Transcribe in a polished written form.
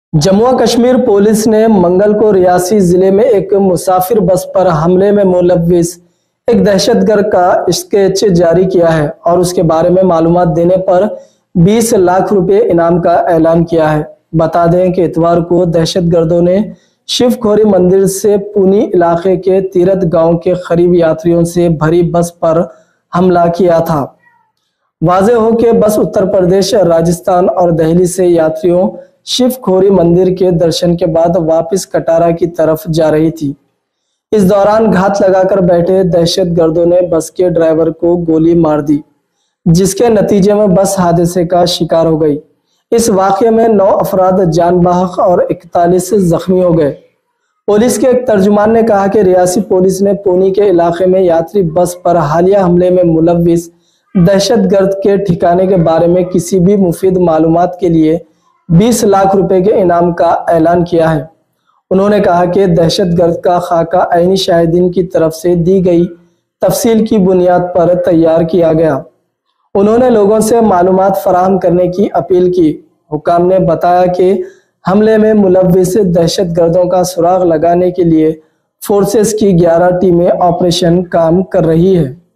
जम्मू और कश्मीर पुलिस ने मंगल को रियासी जिले में एक मुसाफिर बस पर हमले में मुलव्विस एक दहशतगर्द का स्केच जारी किया है और उसके बारे में मालूमात देने पर 20 लाख रुपए इनाम का ऐलान किया है। बता दें कि इतवार को दहशतगर्दों ने शिवखोरी मंदिर से पुनी इलाके के तीरथ गांव के करीब यात्रियों से भरी बस पर हमला किया था। वाज़ेह हो कि बस उत्तर प्रदेश, राजस्थान और दिल्ली से यात्रियों शिवखोरी मंदिर के दर्शन के बाद वापस कटारा की तरफ जा रही थी। इस दौरान घात लगाकर बैठे दहशतगर्दों ने बस के ड्राइवर को गोली मार दी, जिसके नतीजे में बस हादसे का शिकार हो गई। इस वाक़ये में 9 अफराद जान बहक और 41 जख्मी हो गए। पुलिस के एक तर्जुमान ने कहा कि रियासी पुलिस ने पुनी के इलाके में यात्री बस पर हालिया हमले में मुलव्विस दहशतगर्द के ठिकाने के बारे में किसी भी मुफीद मालूमात के लिए 20 लाख रुपए के इनाम का ऐलान किया है। उन्होंने कहा कि दहशतगर्द का खाका आईनी शाहिदीन की तरफ से दी गई तफसील की बुनियाद पर तैयार किया गया। उन्होंने लोगों से मालूमात फराहम करने की अपील की। हुकाम ने बताया कि हमले में मुलव्विस दहशतगर्दों का सुराग लगाने के लिए फोर्सेस की 11 टीमें ऑपरेशन काम कर रही है।